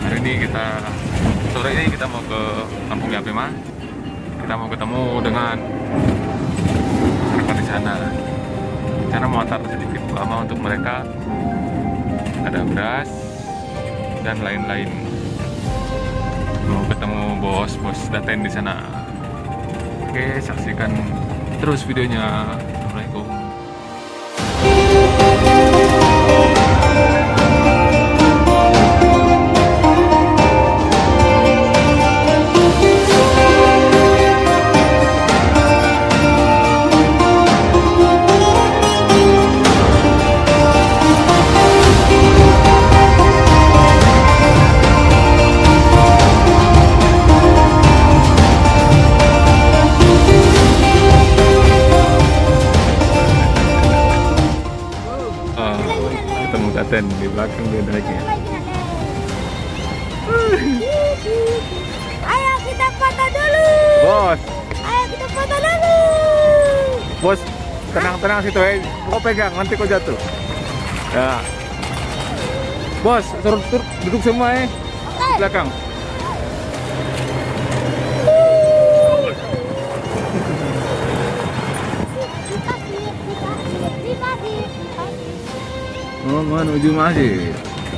Sore ini kita mau ke Kampung Yapema. Kita mau ketemu dengan rekan di sana. Karena mau antar sedikit lama untuk mereka. Ada beras dan lain-lain. Mau ketemu bos Daten di sana. Oke, saksikan terus videonya. Assalamualaikum. Dan di belakang dia lagi. Ayo kita foto dulu. Bos. Ayo kita foto dulu. Bos, tenang situ kau pegang nanti kau jatuh. Ya. Bos, suruh duduk semua Oke. belakang. Oh, menuju masjid.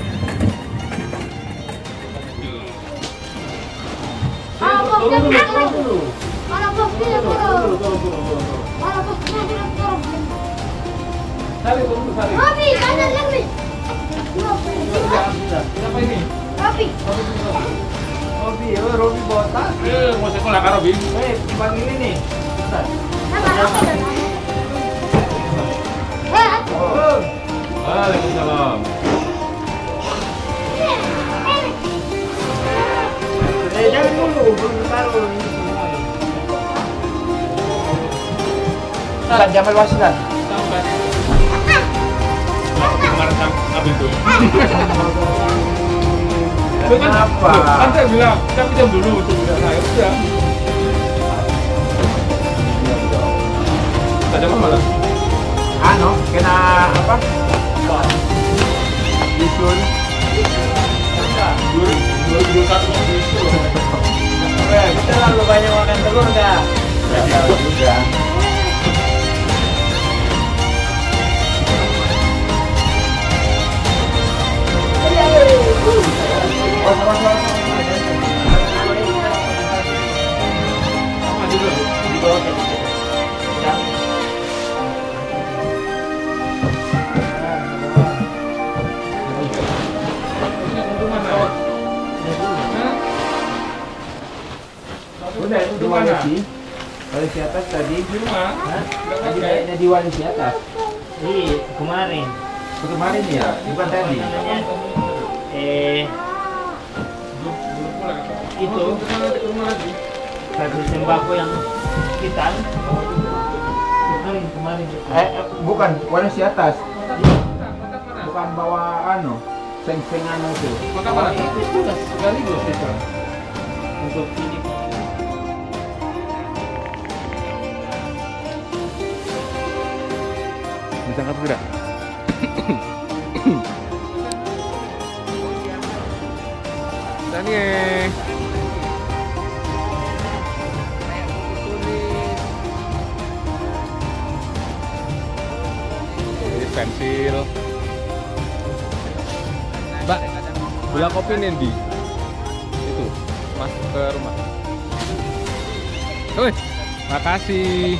Robi botak. Mau sekolah kak Robi? Timbang ini nih. Waalaikumsalam. Jangan dulu, belum taruh ini semua. Nah, Jamal Wasilan. Kemarin ngambil tuh. Kenapa? Kan saya bilang, kita pinjam dulu untuk udah saya udah. Ada apa malah? Kena apa? Disun. 2021 disun. Kita lalu banyak makan telur dah. Gak tahu juga. Di Walisi, Walisi atas tadi di rumah. Tadi kayaknya di Walisi atas. Iya, kemarin. Kemarin ya, bukan tadi. Itu satu sembako yang kita kemarin. Bukan Walisi atas. Bukan bawa seng-sengan itu. Maka mana? Itu sudah sekaligus itu untuk ini. Ditangkap tidak? Daniel. Ini pensil. Mbak, gula kopi Nendi. Itu masuk ke rumah. Wih, makasih.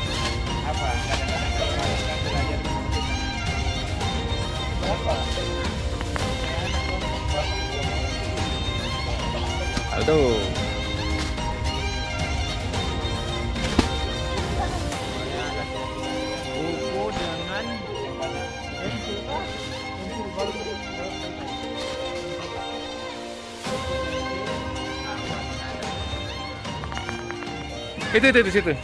Aduh. Buku dengan Itu di situ.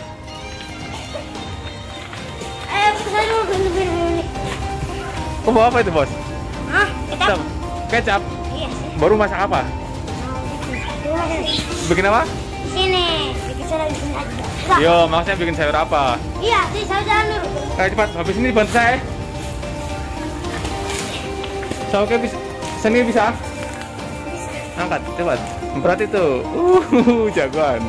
Saya dulu ini. Kau bawa apa itu, Bos? Hah? Kecap? Kecap? Iya sih. Baru masak apa? Bikin apa? Di sini. Bikin sayur di sini aja. Yo, maksudnya bikin sayur apa? Iya, sih saya jalan dulu. Ayo cepat, habis ini bantu saya. Sauknya bisa, seni bisa? Angkat, cepat. Berat itu. Jagoan.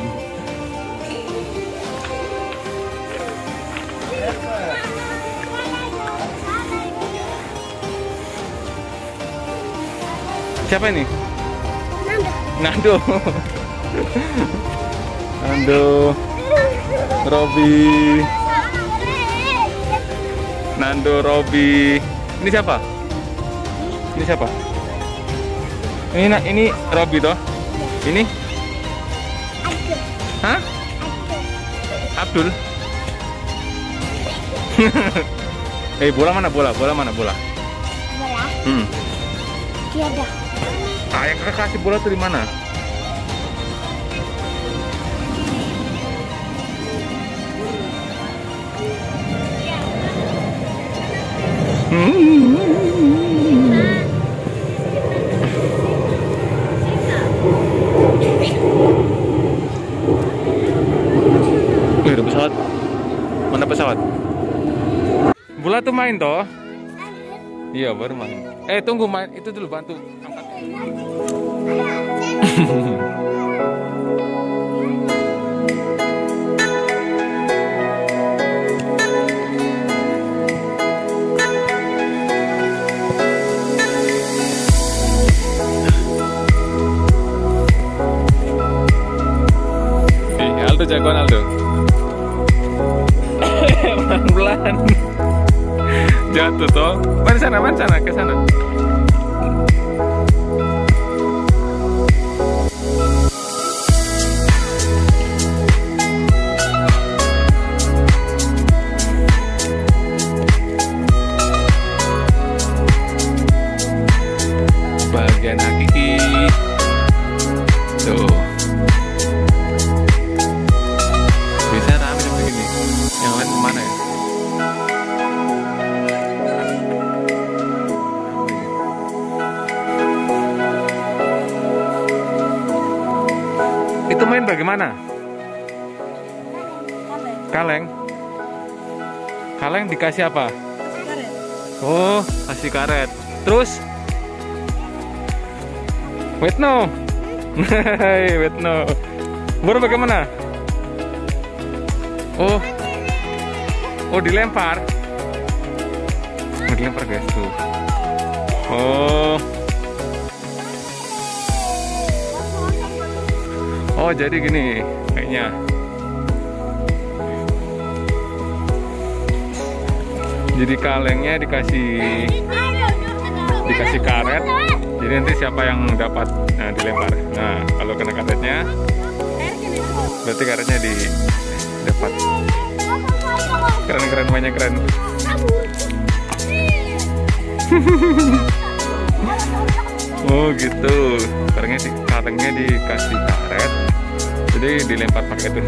Siapa ini? Nando. Nando. Robi. Nando, Robi. Ini siapa? Ini siapa? Ini Robi toh? Ini? Hah? Abdul. Bola mana bola? Bola mana bola? Bola? Tiada. Ah, yang kakak kasih bola tuh di mana? Ada pesawat. Mana pesawat? Bola tuh main toh? Iya baru main. Tunggu main itu dulu, bantu angkat. Aldo jagoan Aldo. Pelan-pelan. Jatuh toh. Mana sana ke sana. Bagian hakiki. Tuh. Bisa rame begini. Yang lain kemana ya? Itu main bagaimana? Kaleng. Kaleng dikasih apa? Oh, kasih karet. Terus? Wait no. Wait no. Baru bagaimana? Oh dilempar. Dilempar guys tuh. Oh jadi gini kayaknya. Jadi kalengnya dikasih karet. Jadi nanti siapa yang dapat dilempar. Nah kalau kena karetnya, berarti karetnya dapat. Keren mainnya keren. Oh gitu. Kalengnya dikasih karet. Jadi dilempar pakai itu.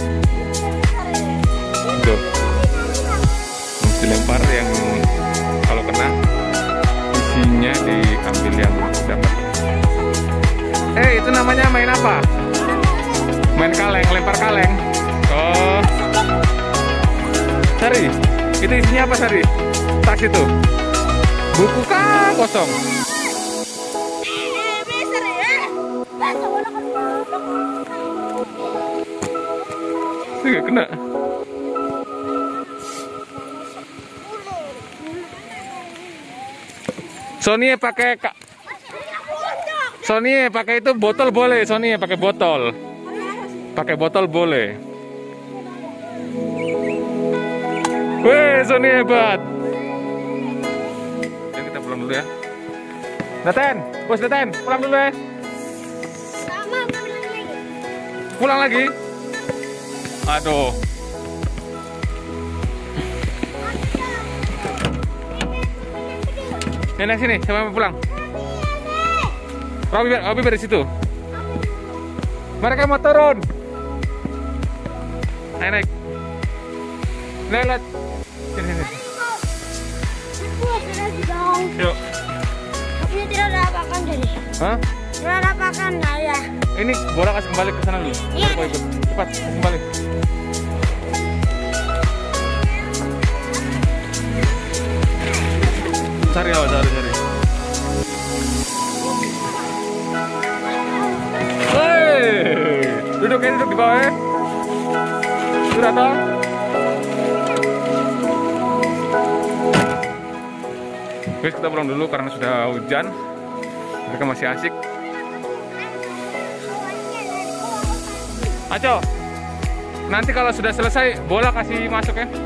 Tuh. Dilempar yang kalau kena isinya diambil yang dapat. Itu namanya main apa? Main kaleng, lempar kaleng. Oh. Sari, itu isinya apa Sari? Tas itu? Buku kah kosong? Tidak kena. Sony pakai itu botol boleh. Sony pakai botol. Pakai botol boleh. Weh, Sony hebat. Ya, kita pulang dulu ya. Naten, bos Naten, pulang dulu ya. Pulang lagi. Aduh. Naik sini, sama pulang. Robi dari situ. Mereka mau turun. Naik. Lihat. Sini. Yuk. Ini tidak ada apa-apa jadi. Hah? Tidak ada apa-apa ya. Ini bola kasih kembali ke sana dulu. Iya. Baru ikut. Cepat kasih kembali. Cari. di bawah ya. Sudah toh? Guys, kita pulang dulu karena sudah hujan. Mereka masih asik. Aco, nanti kalau sudah selesai bola kasih masuk ya.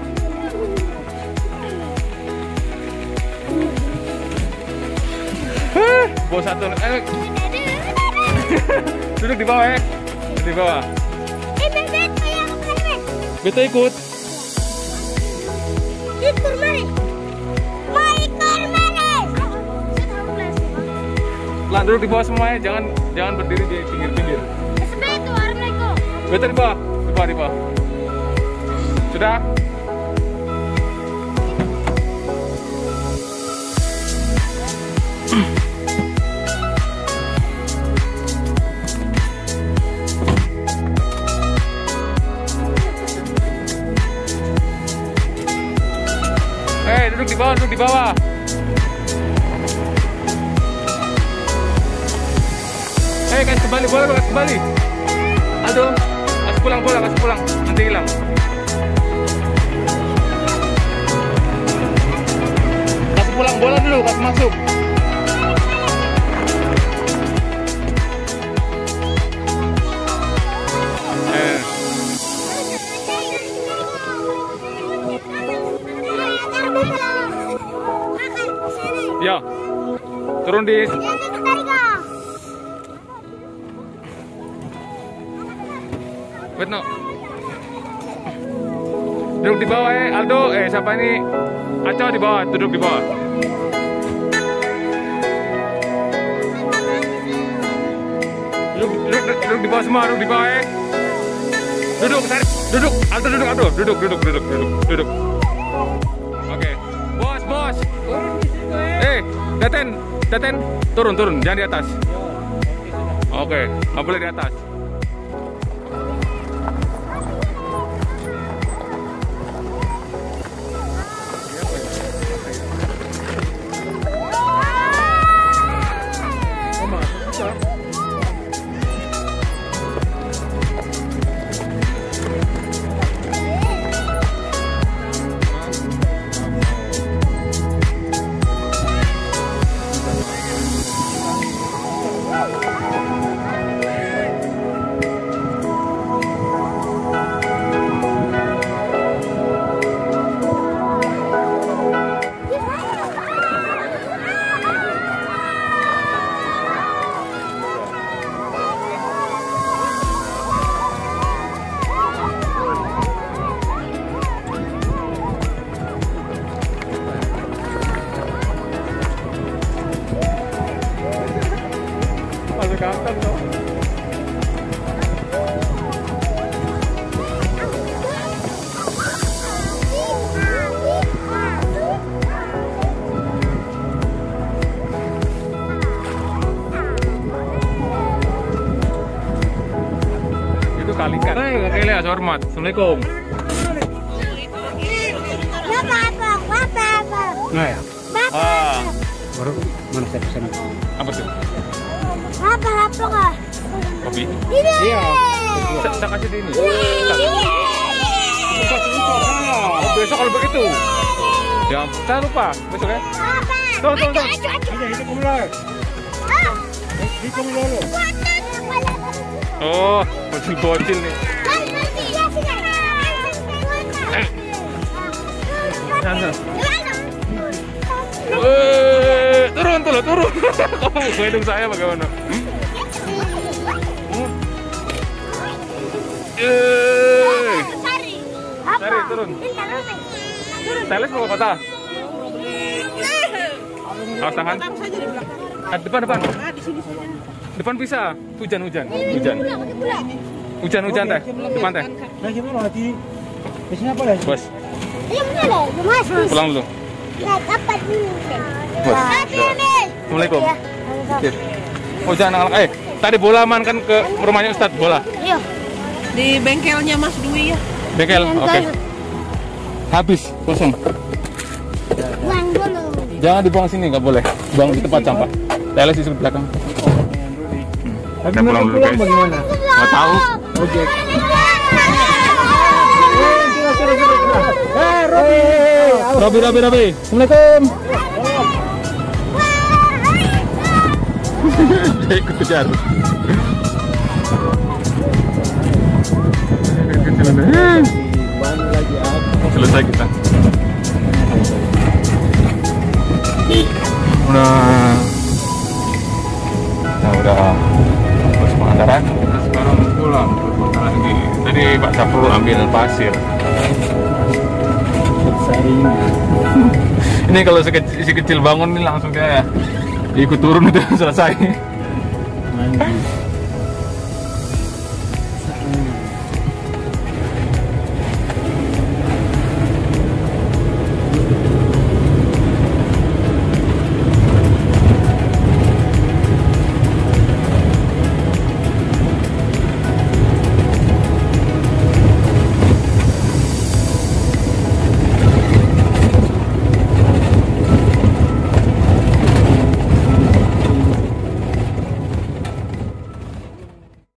Bawa satu. Duduk di bawah ya. Di bawah. Beto ikut. Ikut mari. Mau ikut mari. Lah, duduk di bawah semuanya, jangan berdiri di pinggir-pinggir. Beto di bawah, di bawah. Sudah? Duduk di bawah, duduk di bawah. Kasih kembali bola, kasih kembali. Aduh, kasih pulang bola, kasih pulang, nanti hilang. Kasih pulang bola dulu, kasih masuk. Ya, turun di. Betul. Duduk di bawah Aldo. Siapa ini? Aco di bawah, duduk di bawah. Duduk di bawah semua, duduk di bawah Duduk, duduk. Aldo duduk, Aldo. Duduk. Oke. Bos. Daten, turun, jangan di atas. Oke, nggak boleh di atas. Kalikan. Oke, lihat hormat. Assalamualaikum. Nah ya. Baru mana saya pesan? Apa tuh? Apa? Kopi. Iya. Saya kasih di ini. Besok kalau begitu. Ya, jangan lupa besok ya. Tuh. Itu kumulai. Itu kumulai. Oh, bocil nih. Turun. Kamu hidung saya bagaimana? Cari, turun. Teles mau ke kota? Awas tangan. Depan. Depan bisa. Hujan. Hujan teh. Depan teh. Bos. Pulang dulu. Bos. Assalamualaikum. Oh jangan anak. Tadi bola amankan ke rumahnya Ustadz bola. Iya. Di bengkelnya Mas Dwi ya. Bengkel, oke. Habis, kosong. Buang dulu. Jangan dibuang sini, nggak boleh. Buang di tempat sampah. Teles di belakang. Kita pulang dulu guys. Bagaimana? Nggak tahu. Ojek. Robi. Assalamualaikum. Dia ikut kejar. Selesai kita. Udah terus pengantaran. Kita sekarang pulang lagi. Tadi Pak Saprul ambil pasir. Ini kalau si kecil bangun ini langsung dia ikut turun itu selesai. Mandi.